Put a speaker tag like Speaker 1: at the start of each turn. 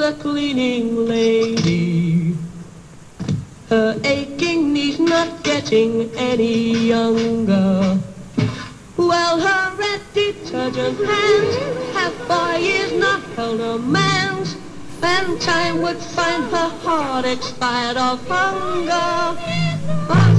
Speaker 1: the cleaning lady. Her aching knees not getting any younger. Well, her red detergent hands have for years not held a man's, and time would find her heart expired of hunger.